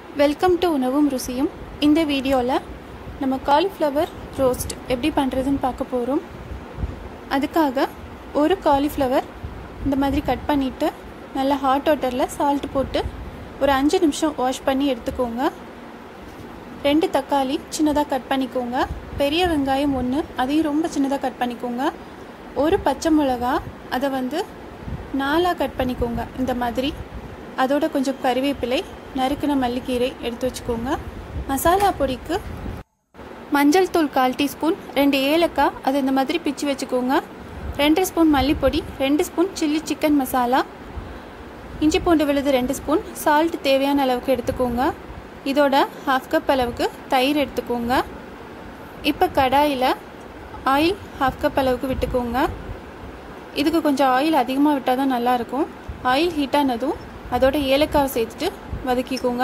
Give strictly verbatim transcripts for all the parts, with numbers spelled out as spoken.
Welcome to உணவும் ருசியும். இந்த வீடியோவில் நம்ம காலிஃப்ளவர் ரோஸ்ட் எப்படி பண்ணுறதுன்னு பார்க்க போகிறோம். அதுக்காக ஒரு காலிஃப்ளவர் இந்த மாதிரி கட் பண்ணிவிட்டு நல்லா ஹாட் வாட்டரில் சால்ட் போட்டு ஒரு அஞ்சு நிமிஷம் வாஷ் பண்ணி எடுத்துக்கோங்க. ரெண்டு தக்காளி சின்னதாக கட் பண்ணிக்கோங்க. பெரிய வெங்காயம் ஒன்று, அதையும் ரொம்ப சின்னதாக கட் பண்ணிக்கோங்க. ஒரு பச்சை மிளகா, அதை வந்து நாலாக கட் பண்ணிக்கோங்க இந்த மாதிரி. அதோட கொஞ்சம் கறிவேப்பிலை, நறுக்கின மல்லிக்கீரை எடுத்து வச்சுக்கோங்க. மசாலா பொடிக்கு மஞ்சள் தூள் கால் டீஸ்பூன், ரெண்டு ஏலக்காய் அதை இந்த மாதிரி பிச்சு வச்சுக்கோங்க. ரெண்டு ஸ்பூன் மல்லிப்பொடி, ரெண்டு ஸ்பூன் சில்லி சிக்கன் மசாலா, இஞ்சி பூண்டு விழுது ரெண்டு ஸ்பூன், சால்ட் தேவையான அளவுக்கு எடுத்துக்கோங்க. இதோட ஹாஃப் கப் அளவுக்கு தயிர் எடுத்துக்கோங்க. இப்போ கடாயில் ஆயில் ஹாஃப் கப் அளவுக்கு விட்டுக்கோங்க. இதுக்கு கொஞ்சம் ஆயில் அதிகமாக விட்டால் தான் நல்லாயிருக்கும். ஆயில் ஹீட்டானதும் அதோட ஏலக்காவை சேர்த்துட்டு வதக்கிக்கோங்க.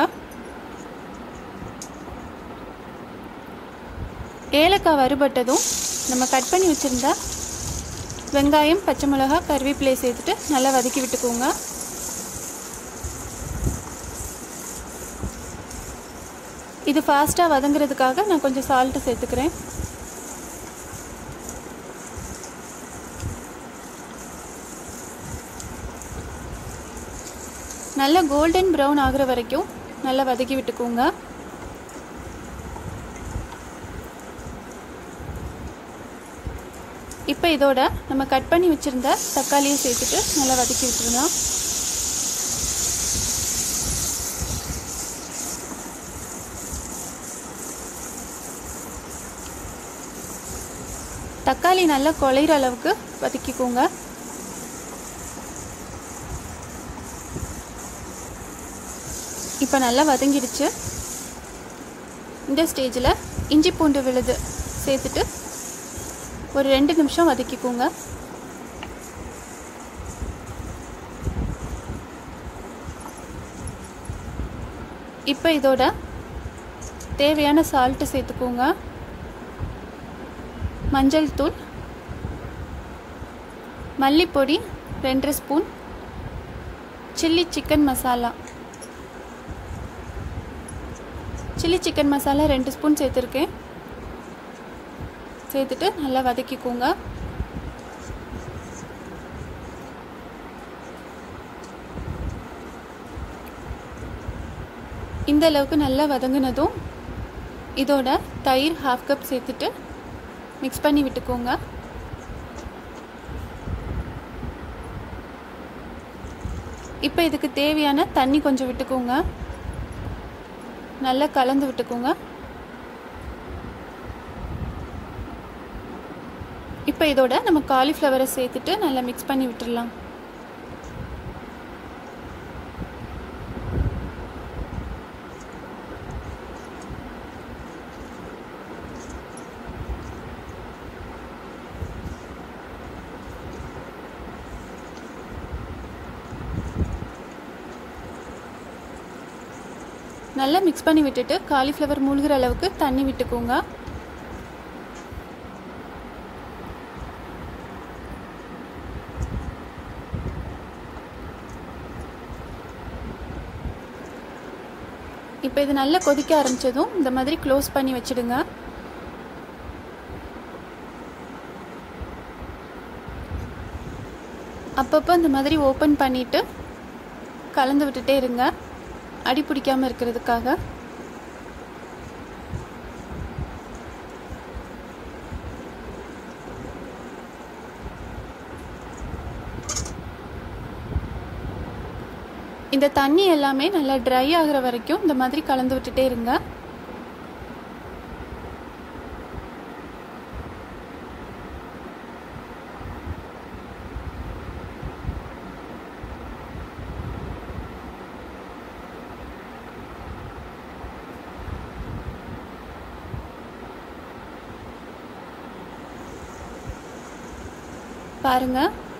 ஏலக்காய் வறுபட்டதும் நம்ம கட் பண்ணி வச்சுருந்தா வெங்காயம், பச்சை மிளகா, கருவேப்பிலையை சேர்த்துட்டு நல்லா வதக்கி விட்டுக்கோங்க. இது ஃபாஸ்ட்டாக வதங்குறதுக்காக நான் கொஞ்சம் சால்ட்டு சேர்த்துக்கிறேன். நல்லா கோல்டன் ப்ரௌன் ஆகிற வரைக்கும் நல்லா வதக்கி விட்டுக்கோங்க. இப்போ இதோட நம்ம கட் பண்ணி வச்சுருந்த தக்காளியை சேர்த்துட்டு நல்லா வதக்கி விட்டுருலாம். தக்காளி நல்லா குழையிற அளவுக்கு வதக்கிக்கோங்க. இப்போ நல்லா வதங்கிடுச்சு. இந்த ஸ்டேஜில் இஞ்சி பூண்டு விழுது சேர்த்துட்டு ஒரு ரெண்டு நிமிஷம் வதக்கிக்கோங்க. இப்போ இதோட தேவையான சால்ட்டு சேர்த்துக்கோங்க. மஞ்சள் தூள், மல்லிப்பொடி ரெண்டு spoon, chilli chicken masala chilli chicken masala ரெண்டு ஸ்பூன் சேர்த்துருக்கேன். சேர்த்துட்டு நல்லா வதக்கிக்கோங்க. இந்த அளவுக்கு நல்லா வதங்கினதும் இதோட தயிர் ஹாஃப் கப் சேர்த்துட்டு மிக்ஸ் பண்ணி விட்டுக்கோங்க. இப்போ இதுக்கு தேவையான தண்ணி கொஞ்சம் விட்டுக்கோங்க. நல்லா கலந்து விட்டுக்கோங்க. இப்போ இதோட நம்ம காலிஃப்ளவரை சேர்த்துட்டு நல்லா மிக்ஸ் பண்ணி விட்டுடலாம். நல்லா மிக்ஸ் பண்ணி விட்டுட்டு காலிஃப்ளவர் மூழ்கிற அளவுக்கு தண்ணி விட்டுக்கோங்க. இப்போ இது நல்லா கொதிக்க ஆரம்பிச்சதும் இந்த மாதிரி க்ளோஸ் பண்ணி வச்சிடுங்க. அப்பப்போ இந்த மாதிரி ஓப்பன் பண்ணிட்டு கலந்து விட்டுட்டே இருங்க, அடி பிடிக்காம இருக்கிறதுக்காக. இந்த தண்ணி எல்லாமே நல்லா ட்ரை ஆகிற வரைக்கும் இந்த மாதிரி கலந்து விட்டுட்டே இருங்க. பாருங்க,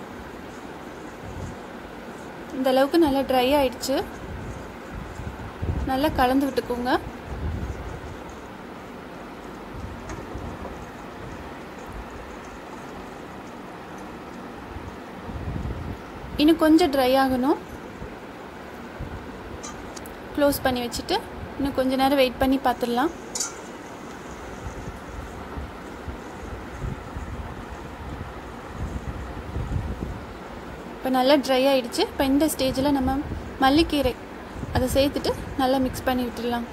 இந்த அளவுக்கு நல்லா ட்ரை ஆயிடுச்சு. நல்லா கலந்து விட்டுக்கோங்க. இன்னும் கொஞ்சம் ட்ரை ஆகணும். க்ளோஸ் பண்ணி வச்சுட்டு இன்னும் கொஞ்ச நேரம் வெயிட் பண்ணி பார்த்துடலாம். இப்போ நல்லா ட்ரை ஆகிடுச்சு. இப்போ இந்த ஸ்டேஜில் நம்ம மல்லிக்கீரை அதை சேர்த்துட்டு நல்லா மிக்ஸ் பண்ணி விட்டுடலாம்.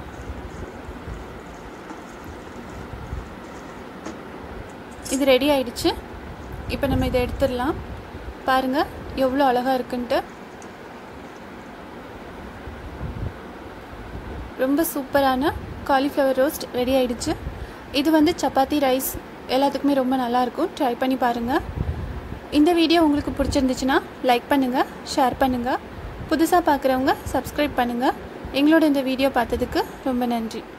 இது ரெடி ஆகிடுச்சு. இப்போ நம்ம இதை எடுத்துடலாம். பாருங்கள் எவ்வளோ அழகாக இருக்குன்ட்டு. ரொம்ப சூப்பரான காலிஃப்ளவர் ரோஸ்ட் ரெடி ஆகிடுச்சு. இது வந்து சப்பாத்தி, ரைஸ் எல்லாத்துக்குமே ரொம்ப நல்லாயிருக்கும். ட்ரை பண்ணி பாருங்கள். இந்த வீடியோ உங்களுக்கு பிடிச்சிருந்துச்சுன்னா லைக் பண்ணுங்கள், ஷேர் பண்ணுங்கள். புதுசாக பார்க்குறவங்க சப்ஸ்கிரைப் பண்ணுங்கள். எங்களோட இந்த வீடியோ பார்த்ததுக்கு ரொம்ப நன்றி.